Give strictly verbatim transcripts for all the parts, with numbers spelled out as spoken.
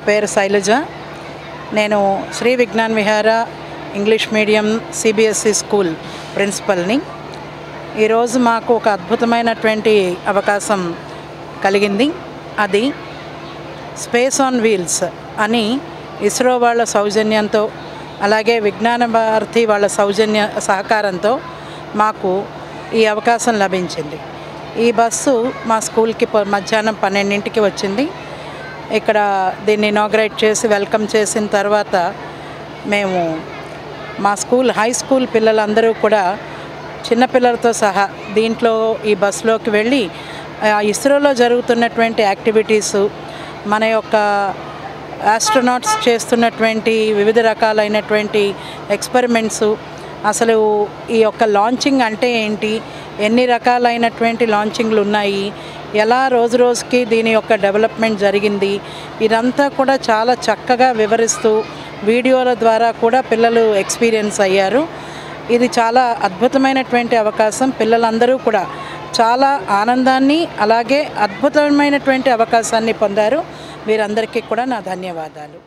పేరు శైలజ. నేను Shri Vignan Vihara English medium CBSE school ప్రిన్సిపల్ని. ఈరోజు మాకు ఒక అద్భుతమైనటువంటి అవకాశం కలిగింది. అది స్పేస్ ఆన్ వీల్స్ అని ఇస్రో వాళ్ళ సౌజన్యంతో, అలాగే విజ్ఞాన భారతి వాళ్ళ సౌజన్య సహకారంతో మాకు ఈ అవకాశం లభించింది. ఈ బస్సు మా స్కూల్కి మధ్యాహ్నం పన్నెండింటికి వచ్చింది. ఇక్కడ దీన్ని ఇనాగ్రేట్ చేసి వెల్కమ్ చేసిన తర్వాత మేము మా స్కూల్ హై స్కూల్ పిల్లలందరూ కూడా చిన్నపిల్లలతో సహా దీంట్లో ఈ బస్సులోకి వెళ్ళి ఇస్రోలో జరుగుతున్నటువంటి యాక్టివిటీసు, మన యొక్క ఆస్ట్రోనాట్స్ చేస్తున్నటువంటి వివిధ రకాలైనటువంటి ఎక్స్పెరిమెంట్సు, అసలు ఈ యొక్క లాంచింగ్ అంటే ఏంటి, ఎన్ని రకాలైనటువంటి లాంచింగ్లు ఉన్నాయి, ఎలా రోజు రోజుకి దీని యొక్క డెవలప్మెంట్ జరిగింది, ఇదంతా కూడా చాలా చక్కగా వివరిస్తూ వీడియోల ద్వారా కూడా పిల్లలు ఎక్స్పీరియన్స్ అయ్యారు. ఇది చాలా అద్భుతమైనటువంటి అవకాశం. పిల్లలందరూ కూడా చాలా ఆనందాన్ని అలాగే అద్భుతమైనటువంటి అవకాశాన్ని పొందారు. వీరందరికీ కూడా నా ధన్యవాదాలు.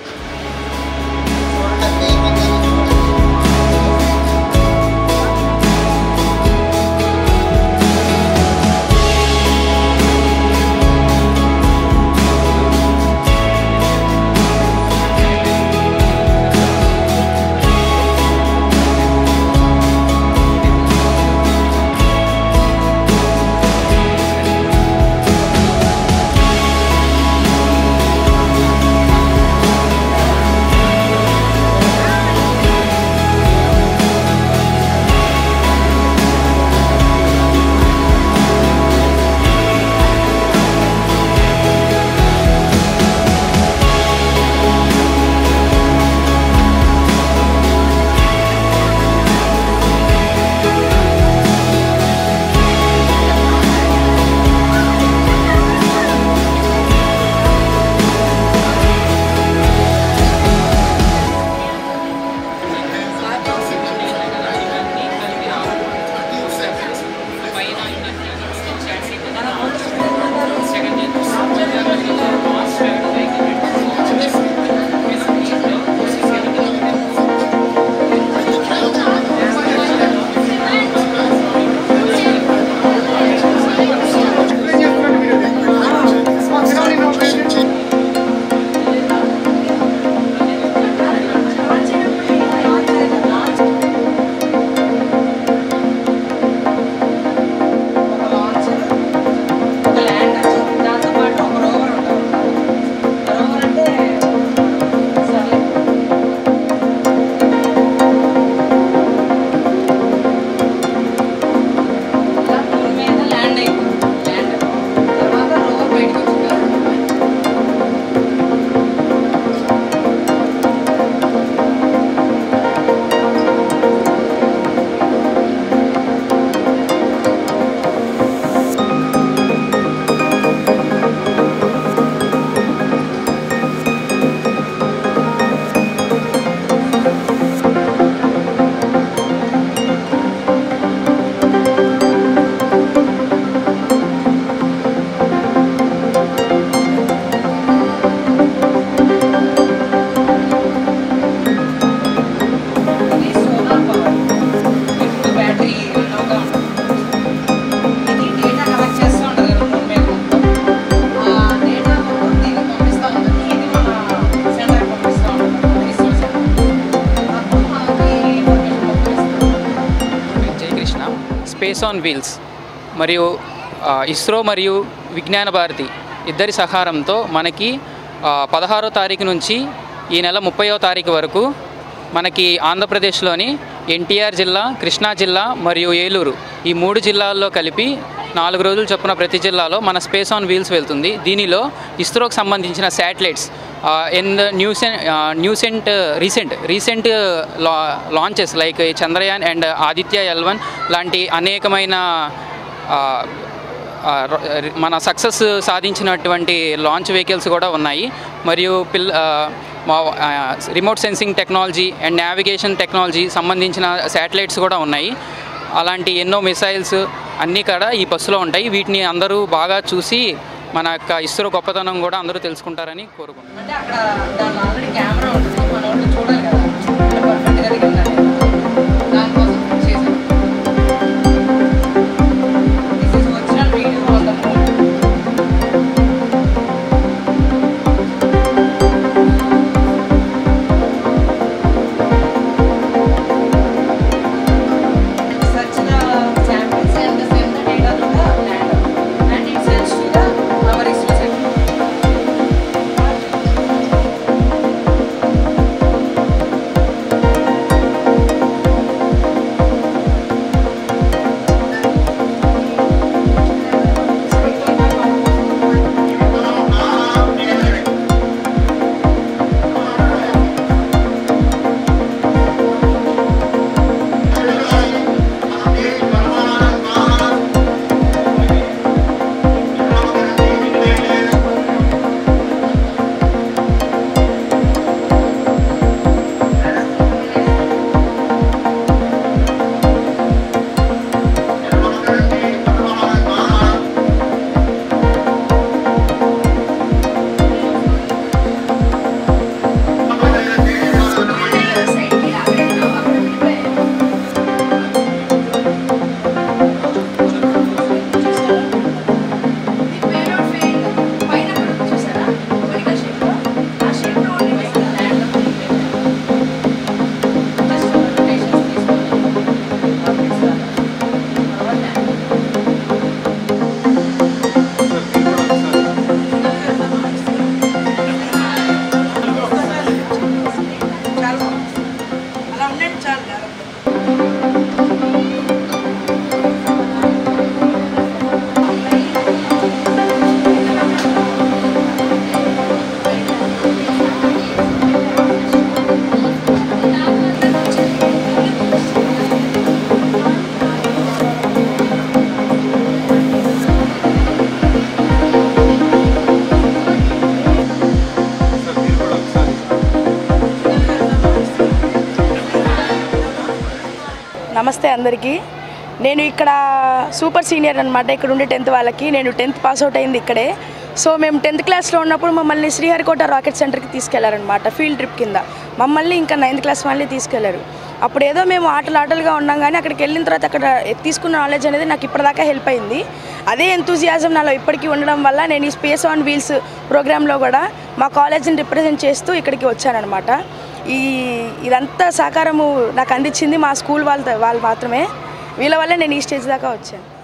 స్పేస్ ఆన్ వీల్స్ మరియు ఇస్రో మరియు విజ్ఞాన భారతి ఇద్దరి సహకారంతో మనకి పదహారో తారీఖు నుంచి ఈ నెల ముప్పైవ తారీఖు వరకు మనకి ఆంధ్రప్రదేశ్లోని ఎన్టీఆర్ జిల్లా, కృష్ణా జిల్లా మరియు ఏలూరు ఈ మూడు జిల్లాల్లో కలిపి నాలుగు రోజులు చొప్పున ప్రతి జిల్లాలో మన స్పేస్ ఆన్ వీల్స్ వెళ్తుంది. దీనిలో ఇస్రోకి సంబంధించిన శాటిలైట్స్ అండ్ న్యూసెంట్ న్యూసెంట్ రీసెంట్ రీసెంట్ లా launches like Chandrayaan and Aditya L one లాంటి అనేకమైన మన సక్సెస్ సాధించినటువంటి లాంచ్ వెహికల్స్ కూడా ఉన్నాయి. మరియు పిల్ remote sensing technology and navigation technology సంబంధించిన శాటిలైట్స్ కూడా ఉన్నాయి. అలాంటి ఎన్నో మిసైల్స్ అన్నీ కూడా ఈ బస్సులో ఉంటాయి. వీటిని అందరూ బాగా చూసి మన యొక్క ఇస్రో గొప్పతనం కూడా అందరూ తెలుసుకుంటారని కోరుకుంటున్నాను. అంటే అక్కడ దాని ఆల్రెడీ కెమెరా ఉంటుంది, మన వాళ్ళు చూడాలి కదా, అంటే పర్ఫెక్ట్గా దిగిందని దానికోసం చేశాను. This is original video on the moon. Search the samples and the send the data to the lander and it sends to the our ISRO center. నమస్తే అందరికీ. నేను ఇక్కడ సూపర్ సీనియర్ అనమాట. ఇక్కడ ఉండే టెన్త్ వాళ్ళకి. నేను టెన్త్ పాస్ అవుట్ అయింది ఇక్కడే. సో మేము టెన్త్ క్లాస్లో ఉన్నప్పుడు మమ్మల్ని శ్రీహరికోట రాకెట్ సెంటర్కి తీసుకెళ్లారనమాట, ఫీల్డ్ ట్రిప్ కింద. మమ్మల్ని ఇంకా నైన్త్ క్లాస్ వాళ్ళని తీసుకెళ్లారు. అప్పుడు ఏదో మేము ఆటలు ఆటలుగా ఉన్నాం, కానీ అక్కడికి వెళ్ళిన తర్వాత అక్కడ తీసుకున్న నాలెడ్జ్ అనేది నాకు ఇప్పటిదాకా హెల్ప్ అయింది. అదే ఎంతూజియాజం నాలో ఇప్పటికీ ఉండడం వల్ల నేను ఈ స్పేస్ ఆన్ వీల్స్ ప్రోగ్రాంలో కూడా మా కాలేజీని రిప్రజెంట్ చేస్తూ ఇక్కడికి వచ్చానమాట. ఈ ఇదంతా సహకారము నాకు అందించింది మా స్కూల్ వాళ్ళ వాళ్ళు మాత్రమే. వీళ్ళ వల్లే నేను ఈ స్టేజ్ దాకా వచ్చాను.